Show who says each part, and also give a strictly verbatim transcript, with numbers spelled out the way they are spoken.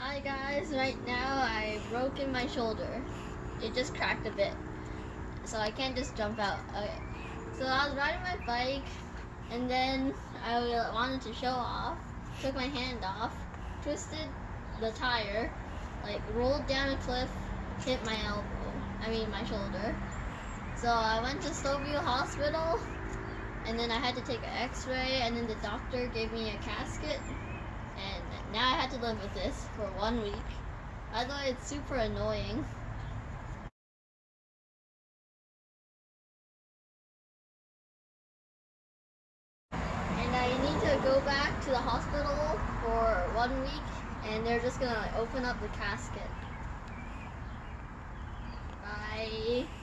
Speaker 1: Hi guys, right now I've broken my shoulder. It just cracked a bit, so I can't just jump out. Okay. So I was riding my bike, and then I wanted to show off, took my hand off, twisted the tire, like rolled down a cliff, hit my elbow, I mean my shoulder. So I went to Stouffville Hospital, and then I had to take an x-ray, and then the doctor gave me a casket, and now I had to live with this for one week. I thought it's super annoying. And I need to go back to the hospital for one week, and they're just gonna open up the casket. Bye.